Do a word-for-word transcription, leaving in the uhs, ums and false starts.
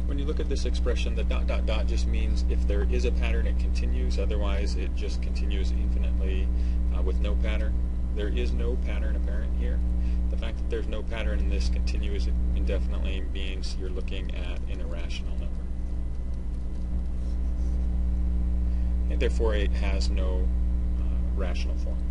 When you look at this expression, the dot dot dot just means if there is a pattern, it continues. Otherwise, it just continues infinitely uh, with no pattern. There is no pattern apparent here. The fact that there's no pattern in this continuous indefinitely means you're looking at an irrational number. And therefore, it has no uh, rational form.